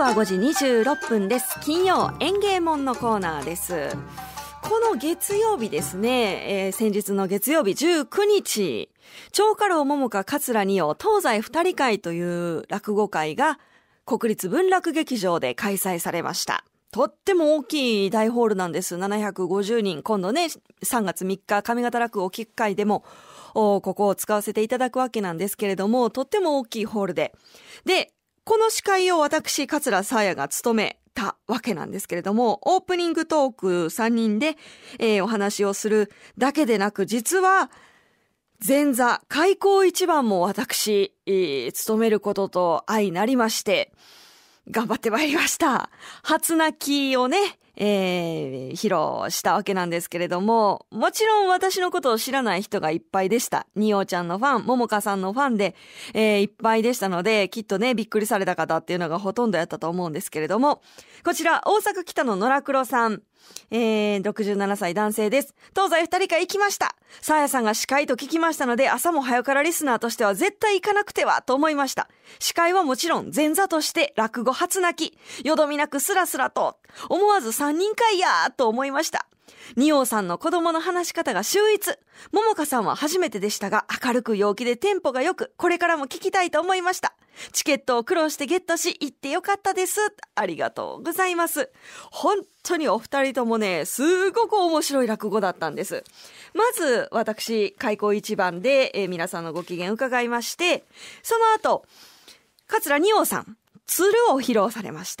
は5時26分です。金曜演芸門のコーナーです。この月曜日ですね、先日の月曜日19日、蝶花楼桃花桂二葉東西二人会という落語会が国立文楽劇場で開催されました。とっても大きい大ホールなんです。750人。今度ね、3月3日上方落語機会でもここを使わせていただくわけなんですけれども、とっても大きいホールで、この司会を私桂沙耶が務めたわけなんですけれども、オープニングトーク3人で、お話をするだけでなく、実は前座開口一番も私、務めることと相なりまして、頑張ってまいりました。初泣きをね、披露したわけなんですけれども、もちろん私のことを知らない人がいっぱいでした。二葉ちゃんのファン、桃花さんのファンで、いっぱいでしたので、きっとね、びっくりされた方っていうのがほとんどやったと思うんですけれども、こちら大阪北の野良黒さん、67歳男性です。東西二人会行きました。さやさんが司会と聞きましたので、朝も早からリスナーとしては絶対行かなくてはと思いました。司会はもちろん前座として落語初泣き、よどみなくスラスラと、思わず三人会やーと思いました。二葉さんの子供の話し方が秀逸。桃花さんは初めてでしたが、明るく陽気でテンポが良く、これからも聞きたいと思いました。チケットを苦労してゲットし、行ってよかったです。ありがとうございます。本当にお二人ともね、すごく面白い落語だったんです。まず、私、開口一番で、皆さんのご機嫌伺いまして、その後、桂二葉さん、鶴を披露されました。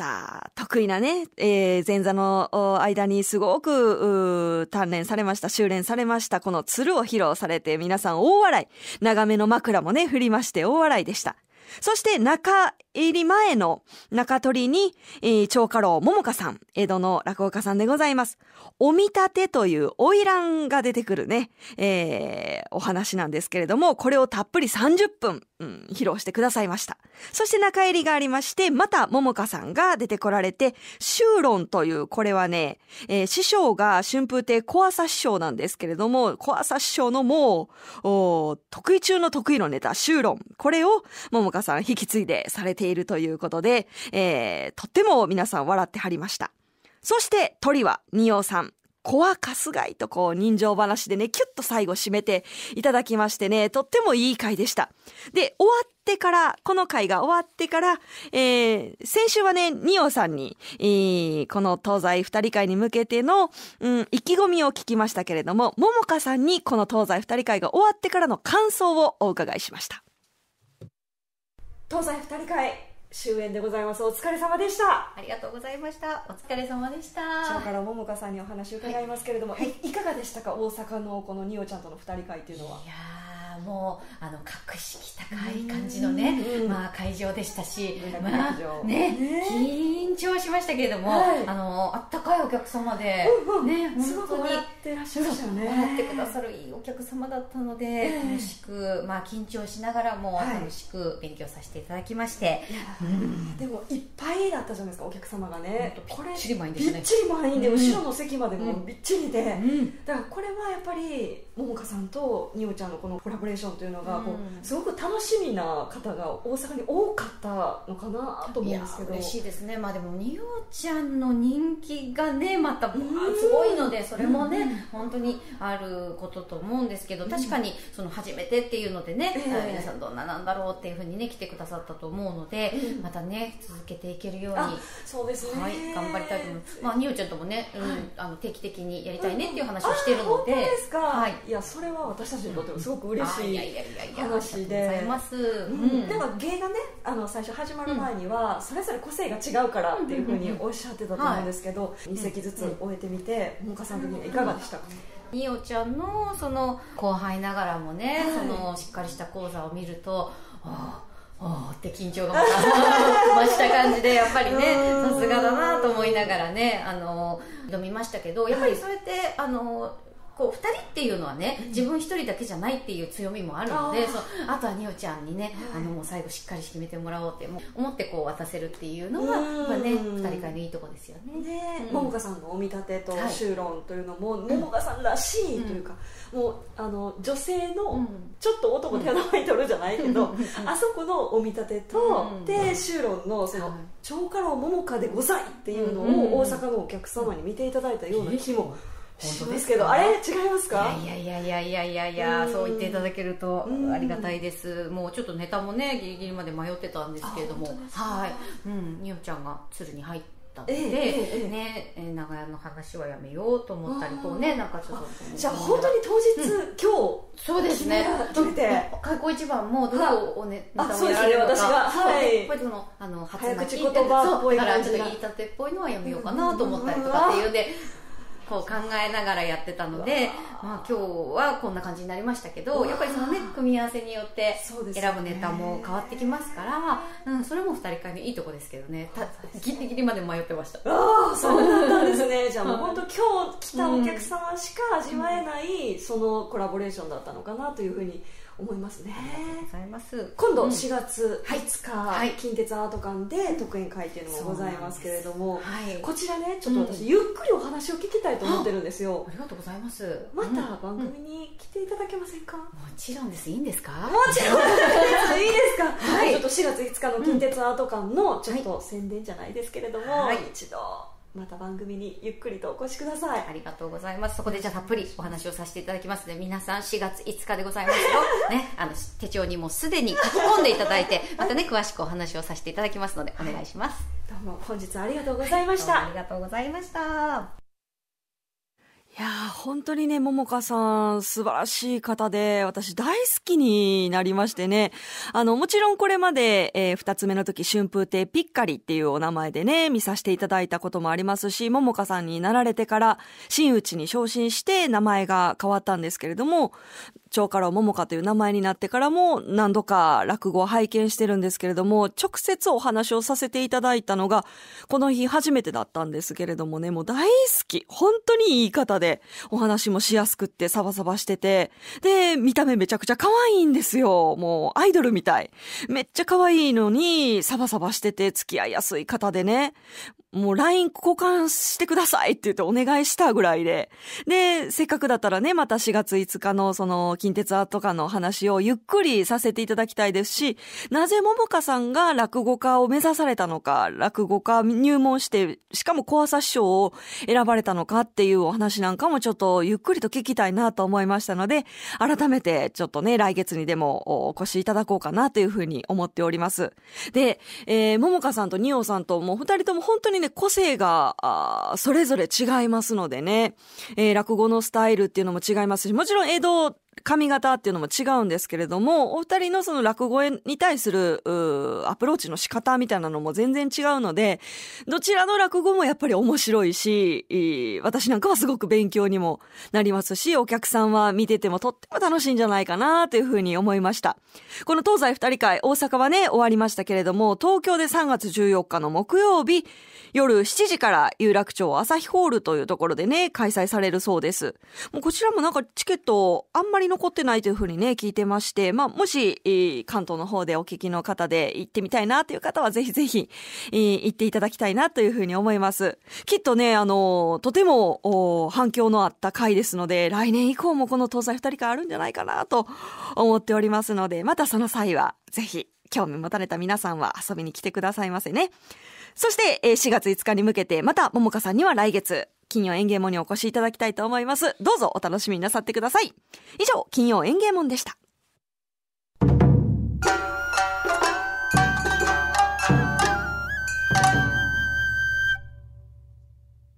得意なね、前座の間にすごく鍛錬されました、修練されました、この鶴を披露されて皆さん大笑い。長めの枕もね、振りまして大笑いでした。そして中入り前の中取りに、蝶花楼桃花さん、江戸の落語家さんでございます。お見立てという花魁が出てくるね、お話なんですけれども、これをたっぷり30分、披露してくださいました。そして中入りがありまして、また桃花さんが出てこられて、修論という、これはね、師匠が春風亭小朝師匠なんですけれども、小朝師匠のもう得意中の得意のネタ、修論、これを桃花さん引き継いでされているということで、とっても皆さん笑ってはりました。そして鳥は二葉さん、子は春日井とこう人情話でね、キュッと最後締めていただきましてね、とってもいい回でした。で、終わってから、この回が終わってから、先週はね、二葉さんに、この東西二人会に向けての、意気込みを聞きましたけれども、桃花さんにこの東西二人会が終わってからの感想をお伺いしました。東西二人会終演でございます。お疲れ様でした。 ありがとうございました。お疲れ様でした。 蝶花楼桃花さんにお話を伺いますけれども、いかがでしたか、大阪のこの二葉ちゃんとの二人会っていうのは。 いやー、もう格式高い感じのね、会場でしたし、緊張しましたけれども、あったかいお客様で、 すごく笑ってらっしゃいましたよね。 笑ってくださるいいお客様だったので、楽しく、緊張しながらも楽しく勉強させていただきまして、 でもいっぱいだったじゃないですか、お客様がね。 これびっちり満員でしたね。 びっちり満員で、後ろの席までもびっちりで、だからこれはやっぱり桃花さんと二葉ちゃんのこのコラボレーションというのがすごく楽しみな方が大阪に多かったのかなと思うんですけど。 嬉しいですね。でも二葉ちゃんの人気がね、またすごいので、それもね、本当にあることと思うんですけど、確かにその初めてっていうのでね、皆さんどんななんだろうっていうふうにね来てくださったと思うので、またね続けていけるように、 そうですね、 頑張りたいと思います。二葉ちゃんともね、定期的にやりたいねっていう話をしているので。 本当ですか。いや、それは私たちにとってもすごく嬉しい話で、 ありがとうございます。 でも芸がね、最初始まる前にはそれぞれ個性が違うからっていうふうにおっしゃってたと思うんですけど、2席ずつ終えてみて桃花さん的にはいかがでしたか。 二葉ちゃんのその後輩ながらもね、そのしっかりした講座を見ると、って緊張が増した感じで、やっぱりね、さすがだなと思いながらね、挑みましたけど、やっぱりそうやってこう2人っていうのはね、自分1人だけじゃないっていう強みもあるので、あとはにおちゃんにね、もう最後しっかり決めてもらおうって思ってこう渡せるっていうのが、やっぱね、2人会のいいとこですよね。 ももかさんのお見立てと修論というのも、ももかさんらしいというか、もう女性のちょっと男手を名前に取るじゃないけど、あそこのお見立てと、で修論のその蝶花楼桃花でございっていうのを大阪のお客様に見ていただいたような気もしますけど、あれ違いますか？ いや、そう言っていただけるとありがたいです。もうちょっとネタもねギリギリまで迷ってたんですけれども、におちゃんが鶴に入ったので、ね、長屋の話はやめようと思ったりこうね、なんかちょっとじゃあ本当に当日、今日そうですね、 決めて開口一番もどうおネタをやられるのか、 私がやっぱりその早口言葉っぽい感じだからちょっと言いたてっぽいのはやめようかなと思ったりとかっていうでこう考えながらやってたので、まあ、今日はこんな感じになりましたけど、やっぱりそのね組み合わせによって選ぶネタも変わってきますから、それも2人会のいいとこですけどね、ギリギリまで迷ってました。 そうだったんですね。じゃあもう本当今日来たお客様しか味わえないそのコラボレーションだったのかなというふうに思いますね。 ありがとうございます。 今度4月5日、近鉄アート館で特演会っていうのもございますけれども、こちらねちょっと私ゆっくりお話を聞きたいと思ってるんですよ。 ありがとうございます。 また番組に来ていただけませんか？もちろんです。いいんですか？ もちろんですいいですか？ちょっと4月5日の近鉄アート館のちょっと宣伝じゃないですけれども、一度また番組にゆっくりとお越しください。 ありがとうございます。そこでじゃあたっぷりお話をさせていただきますので、皆さん4月5日でございますよ、ね、手帳にもすでに書き込んでいただいてまたね詳しくお話をさせていただきますのでお願いします。 どうも本日ありがとうございました。 ありがとうございました。 いやー本当にね、ももかさん素晴らしい方で、私大好きになりましてね。もちろんこれまで、2つ目の時春風亭ピッカリっていうお名前でね、見させていただいたこともありますし、ももかさんになられてから真打ちに昇進して名前が変わったんですけれども、蝶花楼桃花という名前になってからも何度か落語を拝見してるんですけれども、直接お話をさせていただいたのがこの日初めてだったんですけれどもね、もう大好き、本当にいい方で、お話もしやすくってサバサバしてて、で見た目めちゃくちゃ可愛いんですよ。もうアイドルみたい、めっちゃ可愛いのにサバサバしてて付き合いやすい方でね、もう LINE 交換してくださいって言ってお願いしたぐらいで、でせっかくだったらね、また4月5日のその近鉄アート館の話をゆっくりさせていただきたいですし、なぜももかさんが落語家を目指されたのか、落語家入門してしかも小朝師匠を選ばれたのかっていうお話なんかもちょっとゆっくりと聞きたいなと思いましたので、改めてちょっとね来月にでもお越しいただこうかなというふうに思っております。で、ももかさんとにおさんともう2人とも本当に個性がそれぞれ違いますのでね、落語のスタイルっていうのも違いますし、もちろん江戸髪型っていうのも違うんですけれども、お二人のその落語に対するアプローチの仕方みたいなのも全然違うので、どちらの落語もやっぱり面白いし、私なんかはすごく勉強にもなりますし、お客さんは見ててもとっても楽しいんじゃないかなというふうに思いました。この東西二人会、大阪はね終わりましたけれども、東京で3月14日の木曜日夜7時から有楽町朝日ホールというところでね開催されるそうです。もうこちらもなんかチケットあんまり残ってないというふうにね聞いてまして、もし、関東の方でお聞きの方で行ってみたいなという方はぜひぜひ、行っていただきたいなというふうに思います。きっとねとても反響のあった回ですので、来年以降もこの東西二人会あるんじゃないかなと思っておりますので、またその際はぜひ興味持たれた皆さんは遊びに来てくださいませね。そして4月5日に向けてまたももかさんには来月金曜演芸門にお越しいただきたいと思います。どうぞお楽しみになさってください。以上、金曜演芸門でした。